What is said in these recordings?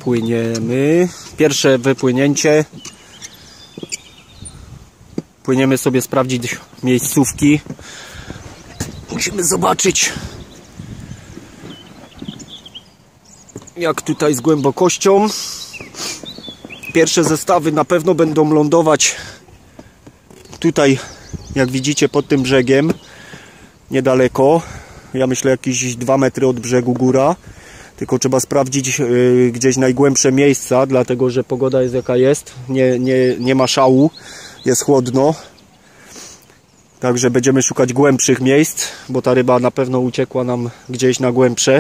płyniemy. Pierwsze wypłynięcie. Płyniemy sobie sprawdzić miejscówki. Musimy zobaczyć, jak tutaj z głębokością. Pierwsze zestawy na pewno będą lądować tutaj, jak widzicie, pod tym brzegiem. Niedaleko. Ja myślę jakieś 2 metry od brzegu góra. Tylko trzeba sprawdzić gdzieś najgłębsze miejsca, dlatego że pogoda jest jaka jest. Nie ma szału. Jest chłodno. Także będziemy szukać głębszych miejsc, bo ta ryba na pewno uciekła nam gdzieś na głębsze.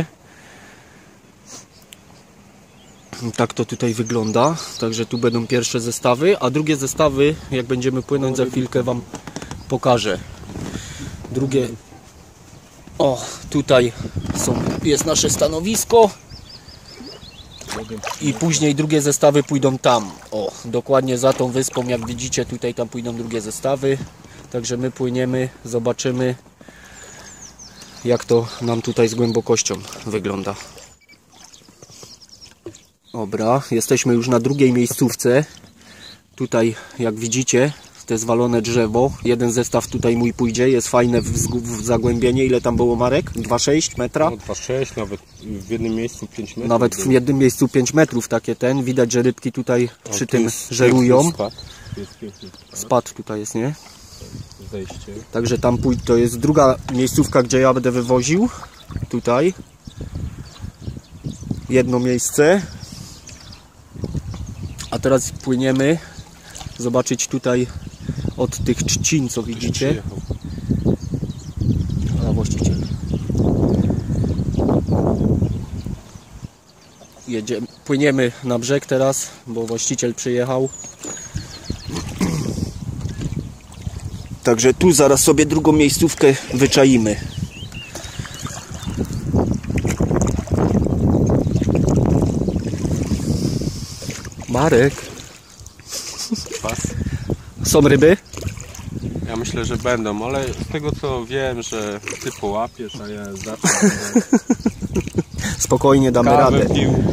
Tak to tutaj wygląda. Także tu będą pierwsze zestawy, a drugie zestawy, jak będziemy płynąć, za chwilkę Wam pokażę. Drugie... O, tutaj jest nasze stanowisko. I później drugie zestawy pójdą tam. O, dokładnie za tą wyspą, jak widzicie, tutaj tam pójdą drugie zestawy. Także my płyniemy, zobaczymy, jak to nam tutaj z głębokością wygląda. Dobra, jesteśmy już na drugiej miejscówce. Tutaj, jak widzicie, to jest walone drzewo. Jeden zestaw tutaj mój pójdzie, jest fajne w zagłębienie. Ile tam było, Marek? 2,6 metra? No, 2,6, nawet w jednym miejscu 5 metrów. Nawet w jednym miejscu 5 metrów takie ten. Widać, że rybki tutaj przy tym żerują. Spad tutaj jest, nie? Zejście. Także tam to jest druga miejscówka, gdzie ja będę wywoził. Tutaj. Jedno miejsce. A teraz płyniemy zobaczyć tutaj od tych trzcin, co widzicie. A właściciel. Płyniemy na brzeg teraz, bo właściciel przyjechał. Także tu zaraz sobie drugą miejscówkę wyczaimy. Marek. Pas. Są ryby? Ja myślę, że będą, ale z tego co wiem, że ty połapiesz, a ja zacznę. Spokojnie damy radę.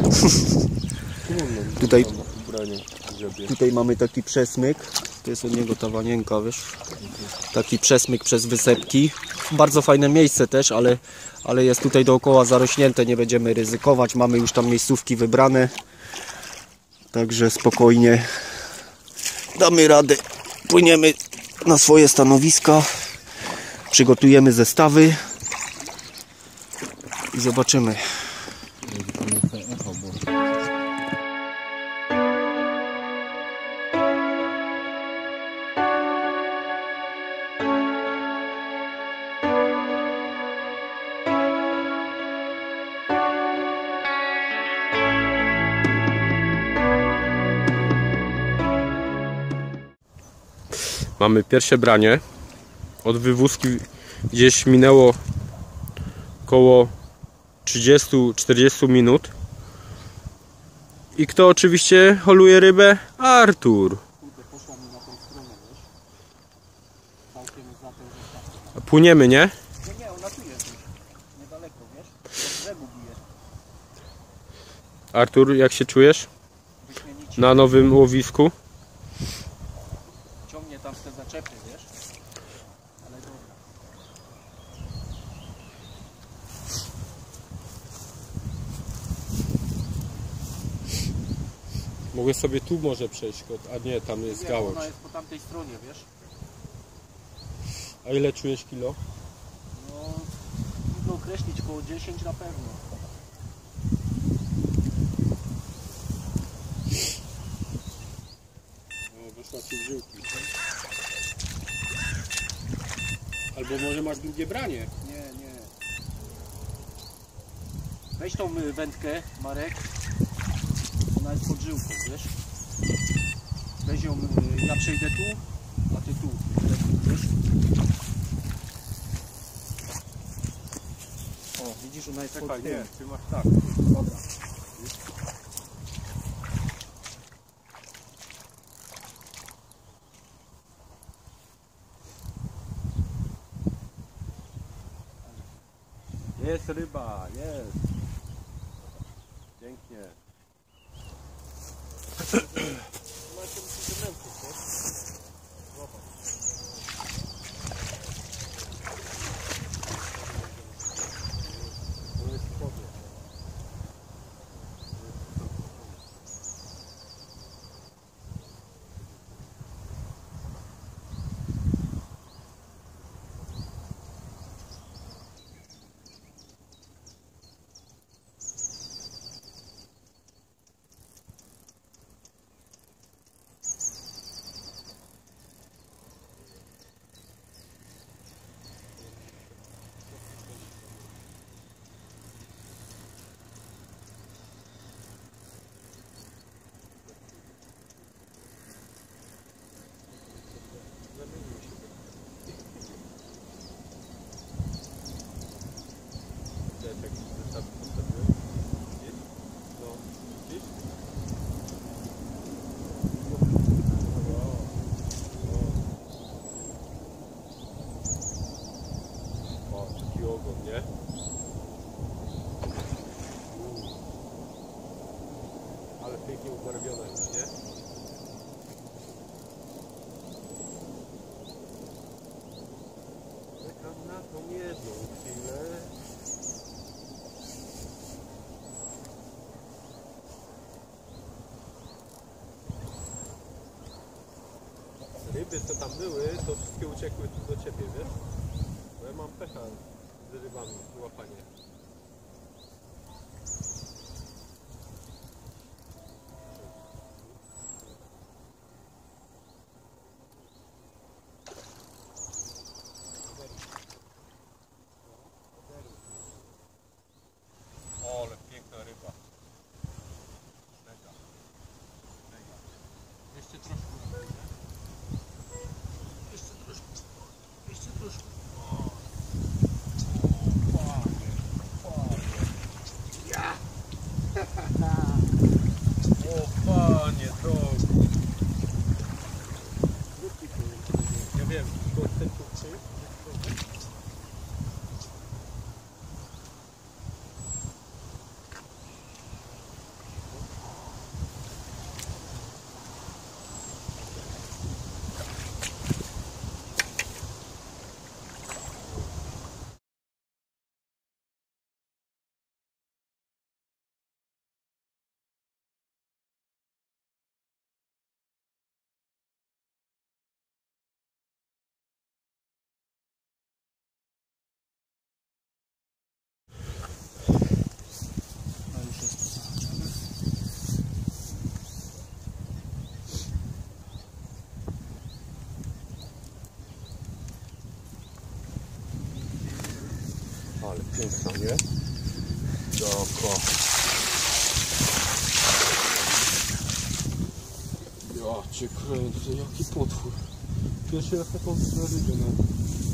Tutaj mamy taki przesmyk. To jest od niego ta wanienka, wiesz. Taki przesmyk przez wysepki. Bardzo fajne miejsce też, ale jest tutaj dookoła zarośnięte. Nie będziemy ryzykować. Mamy już tam miejscówki wybrane. Także spokojnie damy radę. Płyniemy na swoje stanowiska. Przygotujemy zestawy. I zobaczymy. Mamy pierwsze branie. Od wywózki gdzieś minęło około 30-40 minut. I kto oczywiście holuje rybę? Artur. Płyniemy, nie? Nie, ona tu jest już. Niedaleko, wiesz? Z brzegu bije. Artur, jak się czujesz? Na nowym łowisku? Ciągnie tam te zaczepy, wiesz? Ale dobra. Mogę sobie tu może przejść, a nie, tam jest gałąź. Ona jest po tamtej stronie, wiesz? A ile czujesz kilo? No, trudno określić, koło 10 na pewno. No, wyszła ci w żyłki. Albo może masz drugie branie? Nie. Weź tą wędkę, Marek. Ona jest pod żyłką, wiesz? Weź ją, ja przejdę tu, a ty tu, wiesz? O, widzisz, ona jest pod tym. Nie, ty masz tak. Dobra. Jest ryba, jest. Pięknie. Ale pięknie ubarwione już, nie? Czekam na tą jedną chwilę. Ryby co tam były, to wszystkie uciekły tu do ciebie, wiesz? Bo ja mam pecha z rybami, łapanie. O, ale piękna ryba. Mega. Mega. Jeszcze troszkę. Jeszcze troszkę. Jeszcze troszkę. O, panie, panie. Ja! O, panie, drogi. Ja wiem, tylko ten tu przyjść. Ale piękna, nie? Doko. Ja cię kręcę, jaki potwór. Pierwszy raz taką rybę na...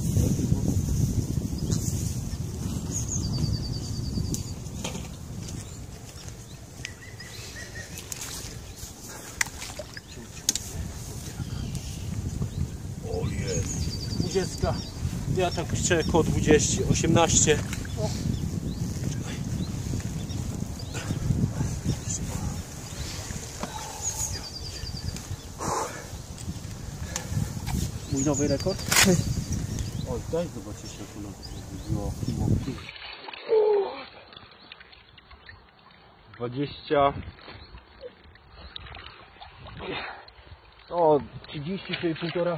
O jest. 20. Ja tak jeszcze koło 20, 18. O. Mój nowy rekord? O, daj zobaczyć jak ono było. 20. O, 30, czyli półtora...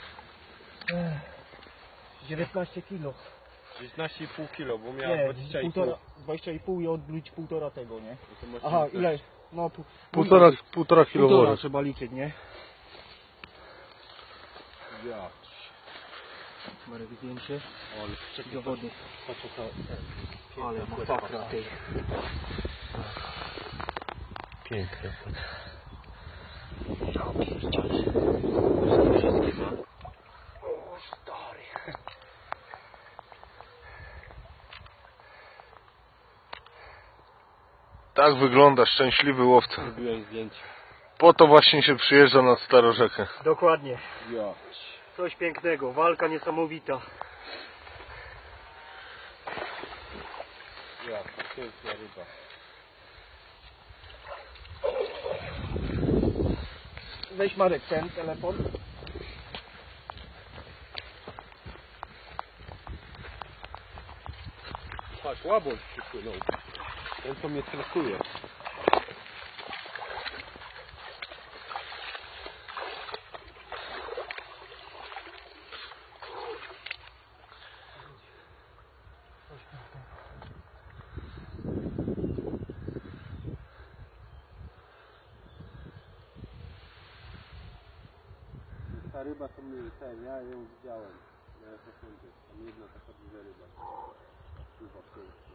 19 kilo. 19,5 kg, bo miałem Nie, 20,5. 20,5 i odbić półtora tego, nie? To masz Aha, te- ile? No, Półtora półtora kiloworu. trzeba liczyć, nie? Ja. Marek zdjęcie. Ale czekaj, Dowodów. patrz jaka... Ale masakra tej. Piękna. O, stary. Tak wygląda szczęśliwy łowca. Zrobiłem zdjęcie. Po to właśnie się przyjeżdża nad Starorzekę. Dokładnie. Ja. Coś pięknego. Walka niesamowita. Ja, piękna ryba. Weź Marek ten telefon. Patrz, łaboś przypłynął. Ten co mnie stresuje. Ta ryba to mnie ten, ja ją widziałem. Ja to sądzę. Tam jedna taka duża ryba. Pływa w końcu.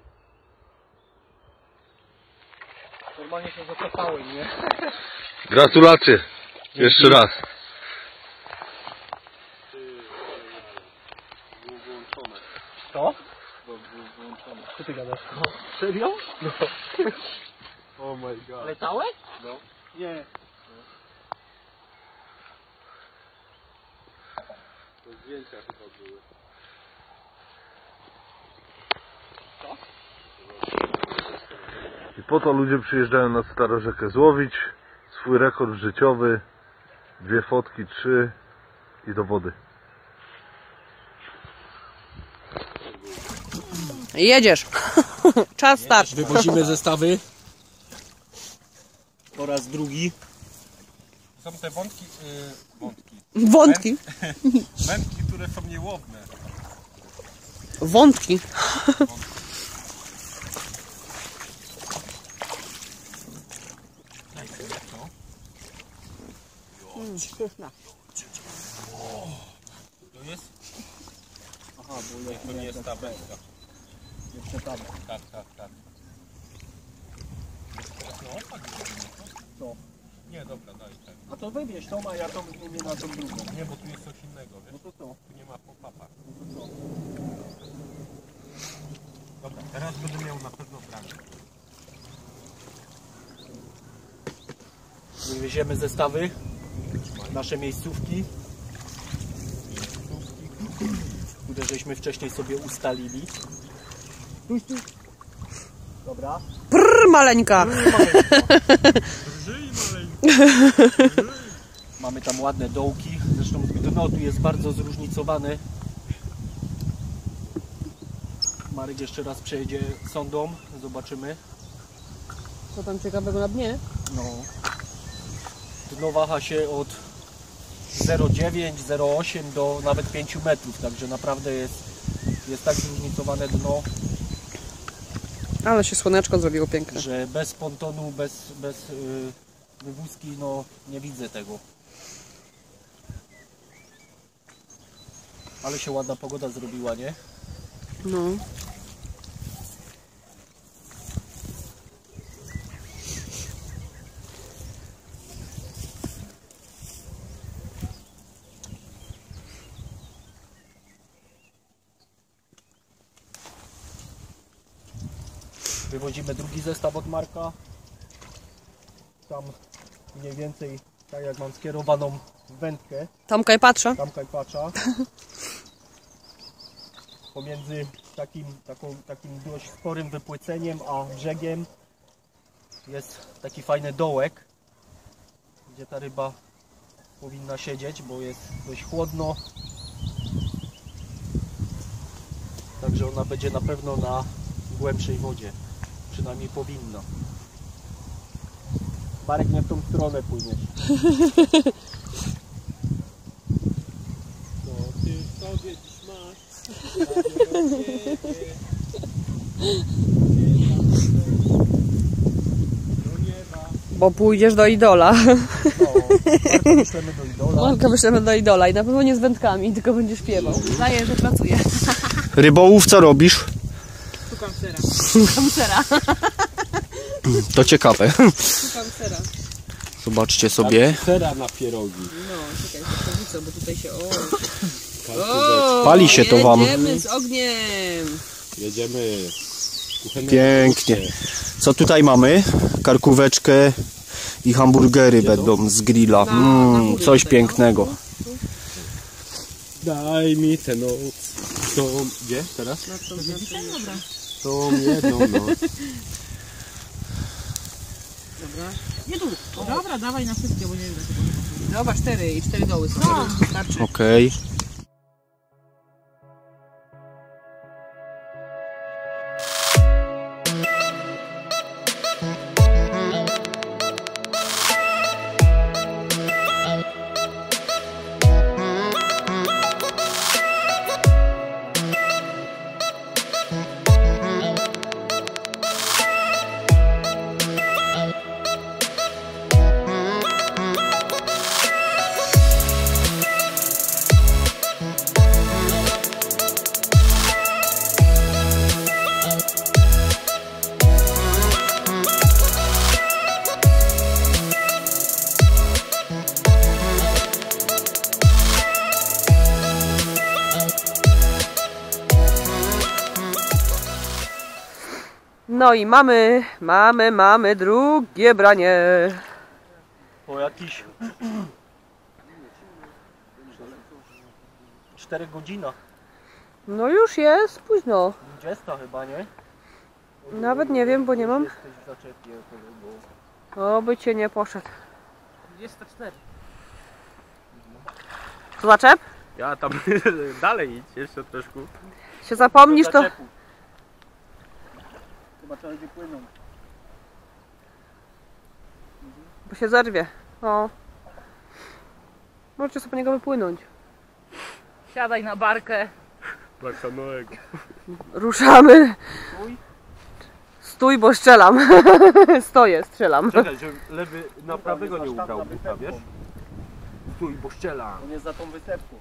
Normalnie się zakopałem, nie? Gratulacje. Jeszcze raz. Było wyłączone. Co? Było wyłączone. Co ty gadasz? No. Serio? No. Oh my god. Ale całe? No. Nie. To zdjęcia chyba były. I po to ludzie przyjeżdżają na Starorzekę złowić swój rekord życiowy. 2 fotki, 3 i do wody. Jedziesz. Czas start. Wywozimy zestawy. Po raz drugi. Są te wątki, Wątki. wędki, które są niełowne. Wątki. To jest? Aha, bo to nie jest ta wędka. Jeszcze tam. Tak. Co? Nie, dobra, daj tak. A to wybierz tą, a ja to wymienię na tą drugą. Nie, bo tu jest coś innego, wiesz? No to co? Tu nie ma pop-upa. Dobra, teraz będę miał na pewno branie. Wywieziemy zestawy. Nasze miejscówki. Które żeśmy wcześniej sobie ustalili. Stój. Dobra. Prr, maleńka. Drżyj maleńko. Mamy tam ładne dołki. Zresztą dno tu jest bardzo zróżnicowane. Marek jeszcze raz przejedzie sondą. Zobaczymy. Co tam ciekawego na dnie? No. Dno waha się od 0,9, 0,8 do nawet 5 metrów. Także naprawdę jest tak zróżnicowane dno, Ale się słoneczko zrobiło piękne. że bez pontonu, bez wywózki, no nie widzę tego. Ale się ładna pogoda zrobiła, nie? No. Wywozimy drugi zestaw od Marka. Tam mniej więcej tak jak mam skierowaną wędkę, Tomka i patrzę. tam kajpacza. Pomiędzy takim dość sporym wypłyceniem a brzegiem jest taki fajny dołek, gdzie ta ryba powinna siedzieć, bo jest dość chłodno. Także ona będzie na pewno na głębszej wodzie. Przynajmniej powinna. Marek, nie w tą stronę płyniesz. To ty w sobie dziś masz. Do nieba. Bo pójdziesz do idola. No, Marka wyślemy do idola. Marka wyszedłem do idola i na pewno nie z wędkami, tylko będziesz śpiewał. Daję, że pracuję. Rybołów, co robisz? Szukam sera. Szukam sera. To ciekawe. Szukam sera. Zobaczcie sobie. Sera na pierogi. No, czekaj, to bo tutaj się... Pali się to wam. Jedziemy z ogniem. Jedziemy. Kuchenne Pięknie. Co tutaj mamy? Karkóweczkę i hamburgery będą z grilla. Coś pięknego. Daj mi tę noc. Tą... Gdzie teraz? Dobra. Tą jedną noc. Dobra. Nie tu. Dobra, dawaj na wszystkie, bo nie wiem, Zobacz, 4 i 4 doły są. Starczy. Okej. No i mamy drugie branie. Po jakiś 4 godzinach. No już jest późno. 20 chyba, nie? Nawet nie wiem, bo nie mam. Jesteś w zaczepie, kolego. Oby cię nie poszedł. 24. To zaczep? Ja tam dalej idź jeszcze troszkę. Się zapomnisz to... Chyba trzeba będzie płynąć. Bo się zerwie. O. Możecie sobie po niego wypłynąć. Siadaj na barkę. Bakanoek. Ruszamy. Stój, bo strzelam. Stoję, strzelam. Czekaj, że lewy na prawego nie ubrał buta, wiesz? Stój, bo ściela. On jest za tą wysepką.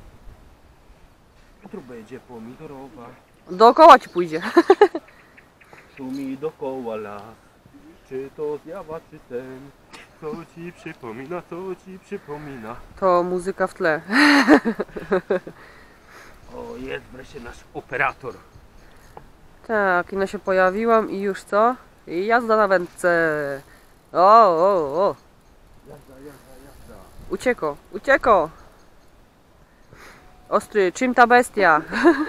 Jutro będzie pomidorowa. Dookoła ci pójdzie. Tu mi dokoła las. Czy to zjawa, czy ten? Co ci przypomina, co ci przypomina? To muzyka w tle. O, jest wreszcie nasz operator. Tak, i no się pojawiłam i już co? I jazda na wędce. O. Jazda. Ucieko. Ostry, czym ta bestia?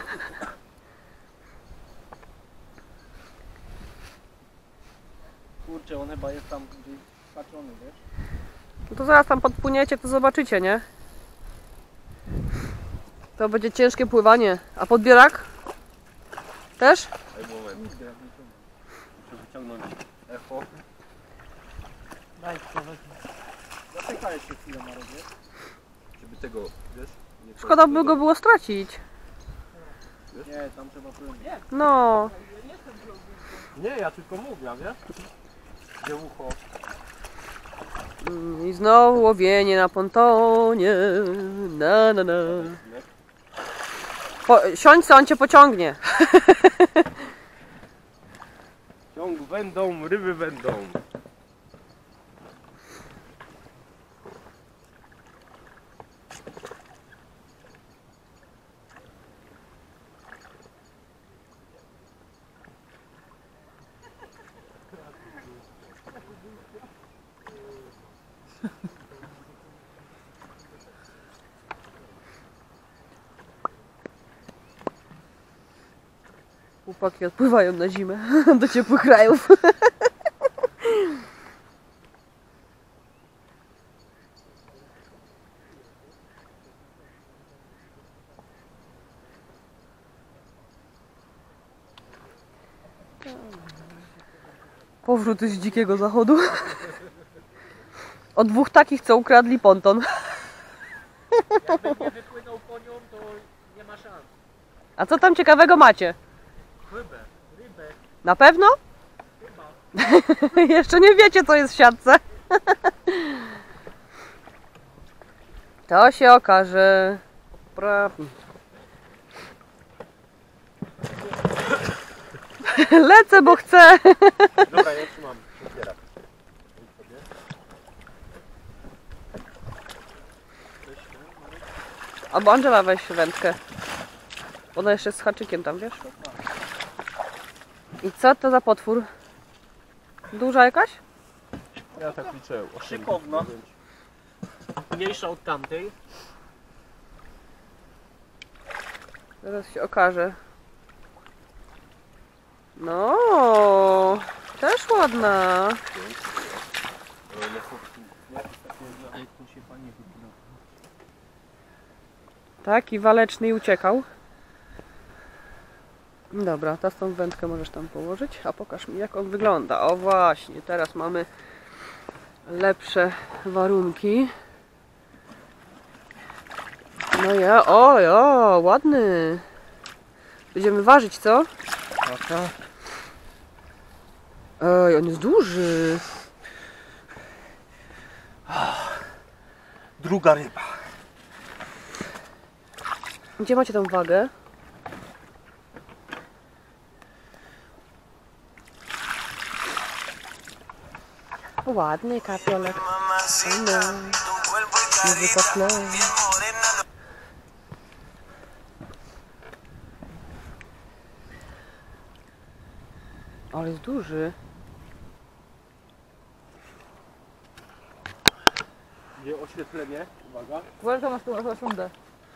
Kurczę, on chyba jest tam gdzieś skaczony, wiesz? No to zaraz tam podpłyniecie, to zobaczycie, nie? To będzie ciężkie pływanie. A podbierak? Też? Daj moment. Muszę wyciągnąć echo. Daj, zaczekaj jeszcze chwilę na razie. Żeby tego, wiesz? Nie Szkoda by go było stracić. Nie, tam trzeba płynąć. No. Nie, ja tylko mówię, wiesz? Gdzie ucho? I znowu łowienie na pontonie. Na. Siądź co, on cię pociągnie. Ciąg będą, ryby będą. Chłopaki odpływają na zimę do ciepłych krajów. Powrót z dzikiego zachodu. Od 2 takich, co ukradli ponton. Jakbym nie wypłynął po nią, to nie ma szans. A co tam ciekawego macie? Rybę. Na pewno? Jeszcze nie wiecie, co jest w siatce. To się okaże. Lecę, bo chcę. Dobra, ja trzymam. Otwieram. Albo Angela, weź wędkę. Ona jeszcze z haczykiem tam, wiesz? I co to za potwór? Duża jakaś? Ja tak liczę. Szykowna. Mniejsza od tamtej. Zaraz się okaże. No, też ładna. się fajnie wypina. Taki waleczny i uciekał. Dobra, teraz tą wędkę możesz tam położyć, a pokaż mi jak on wygląda. O właśnie, teraz mamy lepsze warunki. No ja, o, ładny. Będziemy ważyć, co? Taka. Ej, on jest duży. Druga ryba. Gdzie macie tą wagę? Ładny kapiolek. Muzyka w tle. Ale jest duży. Gdzie oświetlenie? Uwaga. Welcome to my sondę.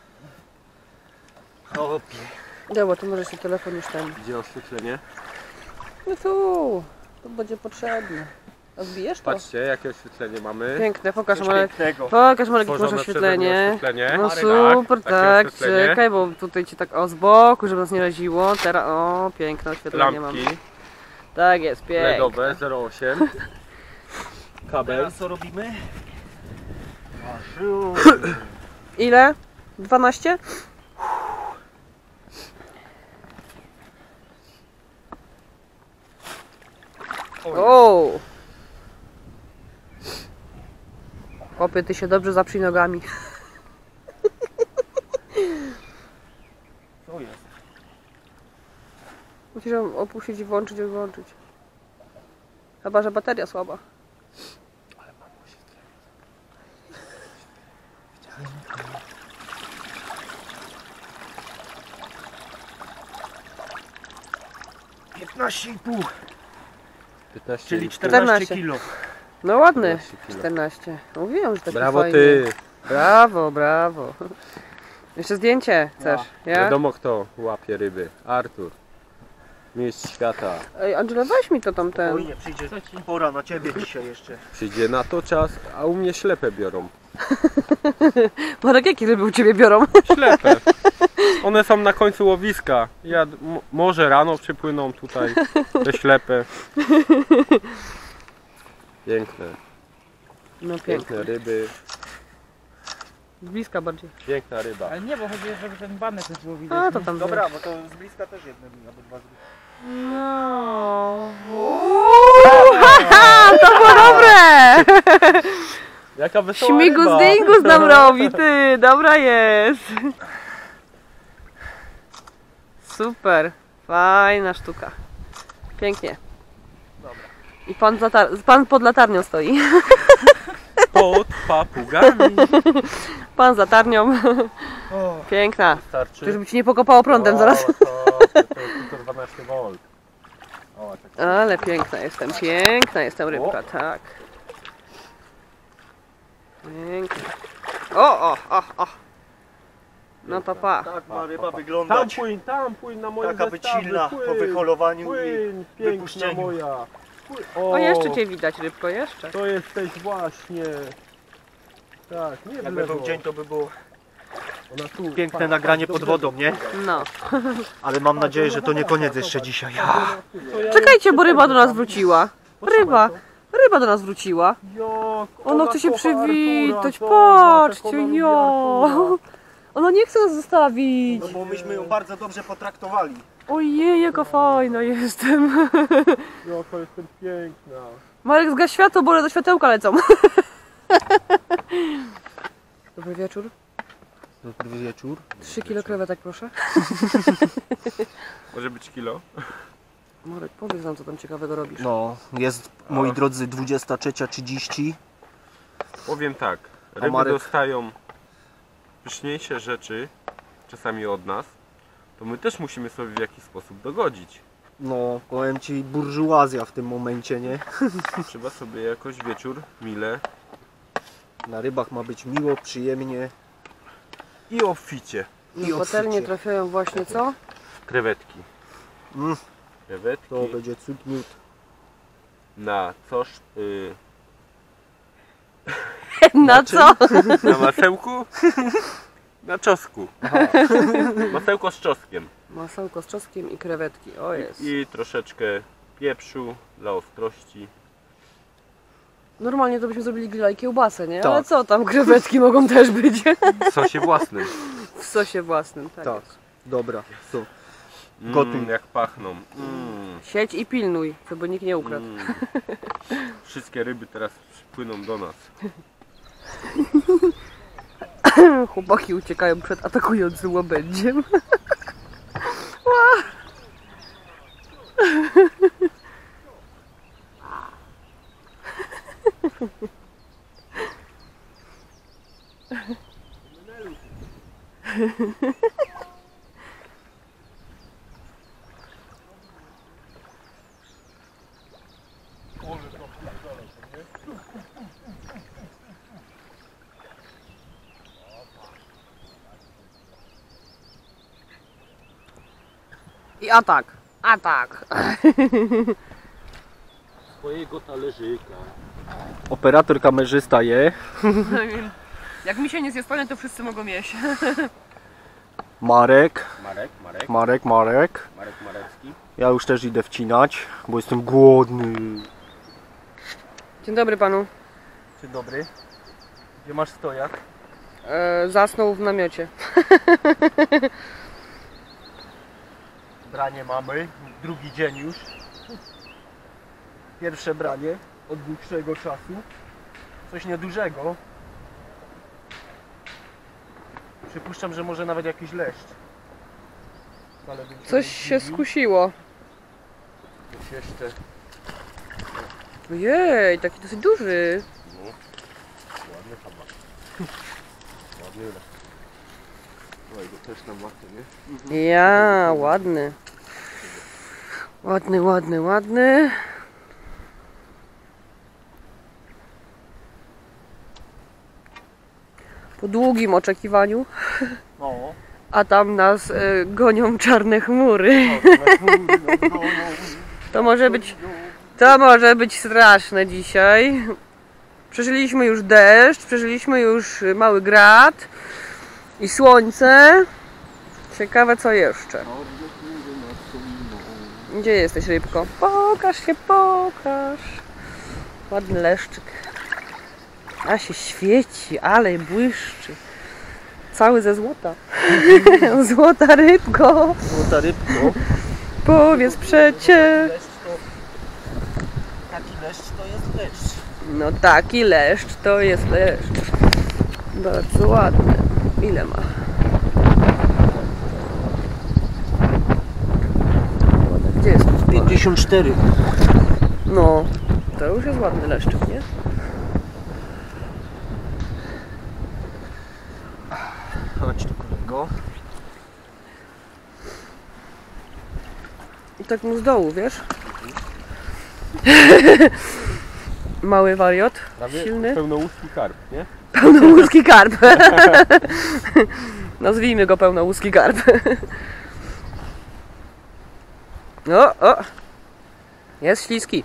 Opie. Dobra, to może się telefon już ten. Gdzie oświetlenie? No tu. To będzie potrzebne. A zbijesz to? Patrzcie, jakie oświetlenie mamy. Piękne, pokaż Coś Marek. pięknego. Pokaż Marek, jakie masz Tworzone przeze mnie oświetlenie. oświetlenie. No Marek, super, takie tak. oświetlenie. Czekaj, bo tutaj ci tak o z boku, żeby nas nie raziło. Teraz, o, piękne oświetlenie Lampki mamy. Tak jest, piękne. LEDowe 08. Kabel. Teraz co robimy? Ile? 12? O! Chłopie, ty się dobrze zaprzyj nogami. Co jest? Musisz ją opuścić i włączyć i wyłączyć. Chyba, że bateria słaba. 15,5, 15. czyli 14 kg. No ładny. 14 kilo. 14. Mówiłem, że taki Brawo fajny. ty! Brawo, brawo. Jeszcze zdjęcie chcesz? Ja? Wiadomo kto łapie ryby. Artur. Mistrz świata. Ej, Angela, weź mi to tamten. Oj, nie przyjdzie pora na ciebie dzisiaj jeszcze. Przyjdzie na to czas, a u mnie ślepe biorą. Marek, jakie ryby u ciebie biorą? Ślepe. One są na końcu łowiska. Może rano przypłyną tutaj te ślepe. Piękne. No pięknie. Piękne ryby. Z bliska bardziej. Piękna ryba. Ale nie, bo chodzi, żeby ten banek też było widać. A, to tam Dobra, bo to z bliska też jedne albo dwa zrób. No. Haha, to było dobre! Jaka wesoła Śmigus ryba. dingus nam robi, ty. Dobra jest. Super. Fajna sztuka. Pięknie. I pan pod latarnią stoi. Pod papugami. Pan z latarnią. O, Piękna. Starczy. Żeby ci nie pokopało prądem zaraz. To jest tylko 12 V. O, tak. Ale piękna jestem rybka, tak. Piękna. O. No to pa. tak ma ryba Tam wyglądać. tam płyń na moim Taka być zestawie, silna płyń, po wyholowaniu płyń, i piękna wypuszczeniu. moja. Płyń. O, jeszcze cię widać, rybko, jeszcze. To jesteś właśnie. Tak, nie w Jakby lewo. był dzień, to by było Ona tu, piękne patrz, nagranie patrz, pod wodą, nie? No. Ale mam nadzieję, że to nie koniec jeszcze dzisiaj. Czekajcie, bo ryba do nas wróciła. Ryba do nas wróciła. Ona chce się przywitać, patrzcie, jo. Ona nie chce nas zostawić. No bo myśmy ją bardzo dobrze potraktowali. Ojej, jaka fajna jestem. Jaka jestem piękna. Marek, zgaś światło, bo do światełka lecą. Dobry wieczór. Dobry wieczór. 3 kilo krewetek, proszę. Może być kilo? Marek, powiedz nam, co tam ciekawego robisz. No, jest, moi drodzy, 23:30. Powiem tak. Ryby Marek? dostają pyszniejsze rzeczy, czasami od nas, to my też musimy sobie w jakiś sposób dogodzić. No, powiem ci, burżuazja w tym momencie, nie? Trzeba sobie jakoś wieczór mile Na rybach ma być miło, przyjemnie. i obficie. I Na patelnię obficie. trafiają właśnie co? Krewetki. Mm, Krewetki to będzie cud miód. na coś... Na co? Na masełku? Na czosnku. Masełko z czosnkiem. Masełko z czosnkiem i krewetki. O jest. I troszeczkę pieprzu dla ostrości. Normalnie to byśmy zrobili grilla i kiełbasę, nie? Tak. Ale co tam, krewetki mogą też być. W sosie własnym. W sosie własnym, tak. Tak. Jest. Dobra, to gotuj. Jak pachną. Siedź i pilnuj, żeby nikt nie ukradł. Wszystkie ryby teraz płyną do nas. Chłopaki uciekają przed atakującym łabędziem. I atak. Atak. Swojego talerzyka. Operator kamerzysta je. Jak mi się nie zjestanie, to wszyscy mogą jeść. Marek. Marek Marecki. Ja już też idę wcinać, bo jestem głodny. Dzień dobry panu. Dzień dobry. Gdzie masz stojak? Zasnął w namiocie. Branie mamy. Drugi dzień już. Pierwsze branie od dłuższego czasu. Coś niedużego. Przypuszczam, że może nawet jakiś leszcz. Ale bym Coś nie się zdziwił. skusiło. Coś jeszcze. Ojej, taki dosyć duży. Ładny chyba. Ładny leszcz. Oj, go też na łapie, nie? Ja, ładny. Ładny, ładny, ładny. Po długim oczekiwaniu, No. a tam nas gonią czarne chmury. To może być straszne dzisiaj. Przeżyliśmy już deszcz, przeżyliśmy już mały grad i słońce. Ciekawe co jeszcze. Gdzie jesteś, rybko? Pokaż się, pokaż. Ładny leszczyk. A się świeci, ale błyszczy. Cały ze złota. Złota rybko. Złota rybko. Powiedz przecie. Taki leszcz to jest leszcz. No taki leszcz to jest leszcz. Bardzo ładny. Ile ma? Gdzie jest? 54. No, to już jest ładny leszczyk, nie? Chodź tu, kolego. I tak mu z dołu, wiesz? Mały wariot, silny. Pełnołuski karp, nie? Pełnołuski karp. Nazwijmy go pełnołuski karp. O! Jest śliski.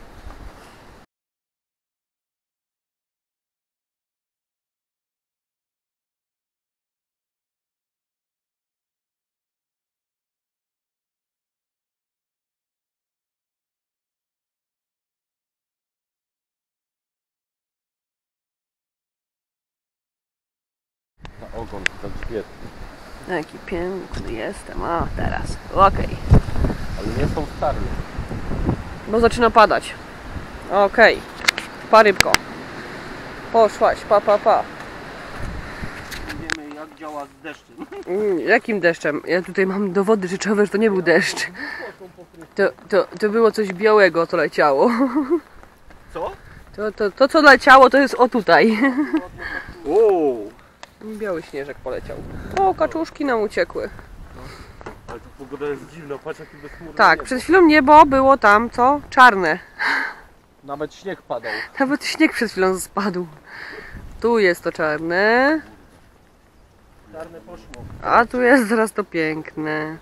Na ogon, tak grzbiet. Jaki piękny jestem. A, teraz. Okej. Ale nie są stare. Bo zaczyna padać. Okej. Pa rybko. Poszłaś, pa. Wiemy jak działa z deszczem. Jakim deszczem? Ja tutaj mam dowody rzeczowe, że to nie był deszcz. To było coś białego, co leciało. Co? To co leciało, to jest o tutaj. O! Biały śnieżek poleciał. O, kaczuszki nam uciekły. Ale tu pogoda jest dziwna, patrz jaki bezchmurny Tak, niebo. przed chwilą niebo było tam, co? Czarne. Nawet śnieg padał. Nawet śnieg przed chwilą spadł. Tu jest to czarne, Czarne poszło. a tu jest zaraz to piękne.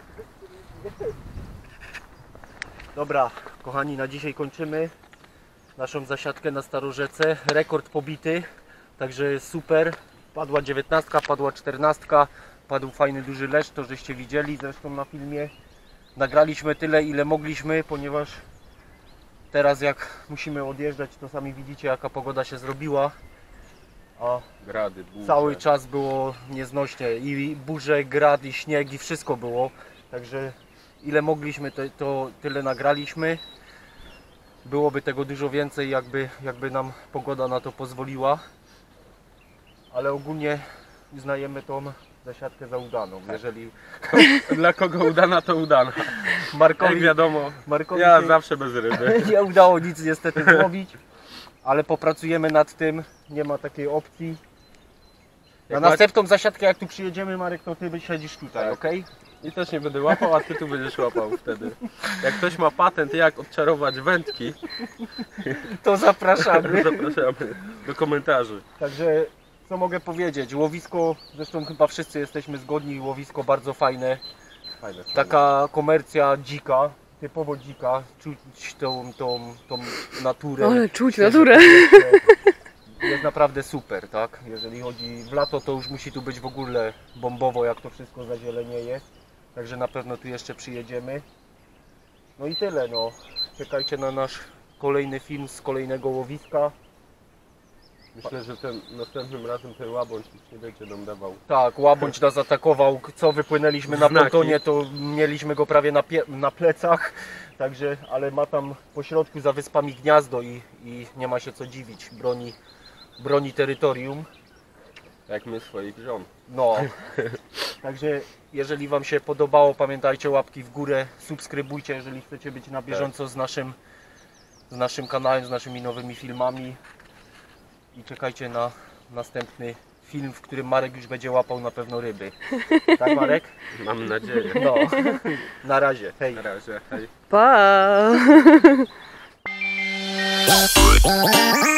Dobra, kochani, na dzisiaj kończymy. naszą zasiadkę na Starorzece. Rekord pobity, także super. Padła 19, padła 14, padł fajny duży leszcz, to żeście widzieli zresztą na filmie. Nagraliśmy tyle, ile mogliśmy, ponieważ teraz jak musimy odjeżdżać, to sami widzicie, jaka pogoda się zrobiła. A Grady, burze. cały czas było nieznośnie, i burze, grad, i śnieg, i wszystko było. Także ile mogliśmy, to tyle nagraliśmy. Byłoby tego dużo więcej, jakby nam pogoda na to pozwoliła. Ale ogólnie uznajemy tą zasiadkę za udaną. Jeżeli Dla kogo udana, to udana. Markowi, Jak wiadomo, Markowi ja się zawsze bez ryby. nie udało nic niestety złowić, ale popracujemy nad tym, nie ma takiej opcji. Na Jak następną zasiadkę, jak tu przyjedziemy, Marek, to ty siedzisz tutaj, Tak. okej? I też nie będę łapał, a ty tu będziesz łapał wtedy. Jak ktoś ma patent, jak odczarować wędki, To zapraszamy. zapraszamy do komentarzy. Także co mogę powiedzieć? Łowisko, zresztą chyba wszyscy jesteśmy zgodni, łowisko bardzo fajne. Fajne. Taka komercja dzika, typowo dzika, czuć tą naturę. Ale czuć naturę. Jest naprawdę super, tak? Jeżeli chodzi w lato, to już musi tu być w ogóle bombowo, jak to wszystko zazielenieje. Także na pewno tu jeszcze przyjedziemy. No i tyle, no. Czekajcie na nasz kolejny film z kolejnego łowiska. Myślę, że następnym razem ten łabądź już nie będzie nam dawał. Tak, łabądź nas atakował. Co wypłynęliśmy na Znaki. pontonie, to mieliśmy go prawie na plecach. Także, ale ma tam po środku za wyspami gniazdo i nie ma się co dziwić. Broni terytorium. Jak my swoich żon. No. Także jeżeli Wam się podobało, pamiętajcie, łapki w górę, subskrybujcie, jeżeli chcecie być na bieżąco z naszym kanałem, z naszymi nowymi filmami. I czekajcie na następny film, w którym Marek już będzie łapał na pewno ryby. Tak, Marek? Mam nadzieję. No. Na razie. Hej. Na razie. Hej. Pa!